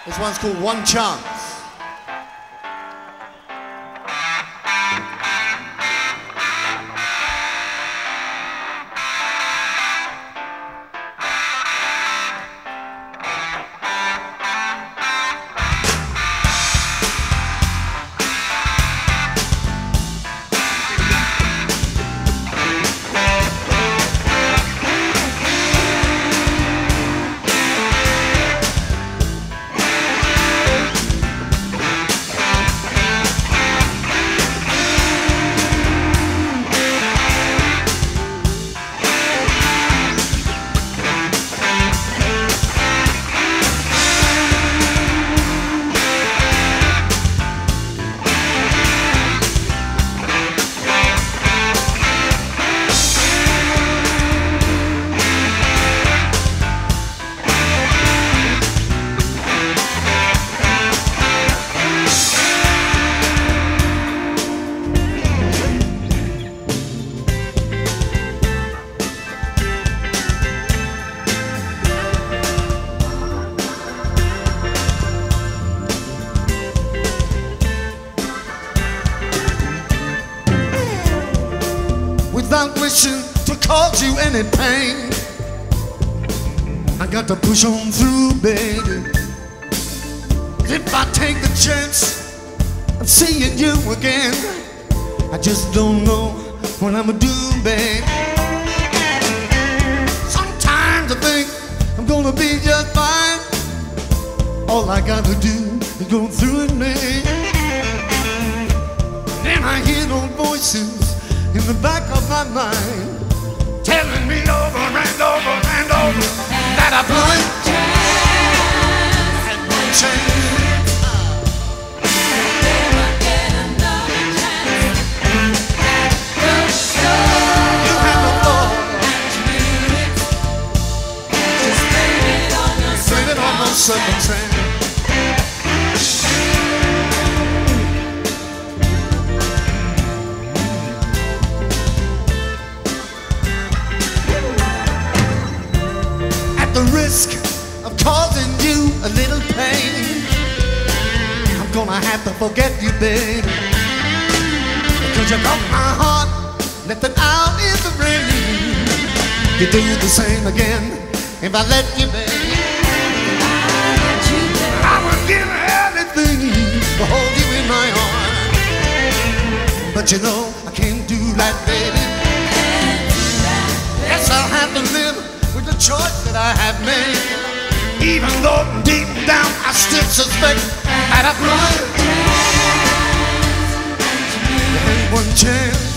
This one's called One Chance. Without wishing to cause you any pain, I got to push on through, baby. If I take the chance of seeing you again, I just don't know what I'ma do, baby. Sometimes I think I'm gonna be just fine. All I gotta do is go through it, man. Then I hear those voices in the back of my mind, telling me over and over and over that I blew it. Had one chance. Never get another chance. You had no thought. Just blame it on the Blame it on those circumstances. The risk of causing you a little pain, I'm gonna have to forget you, baby, because you broke my heart, left it out in the rain. You do the same again if I let you, baby. I would give anything to hold you in my arms, but you know I can't do that, baby. Yes, I'll have to live with the choice that I have made, even though deep down I still suspect that I've run. There ain't one chance.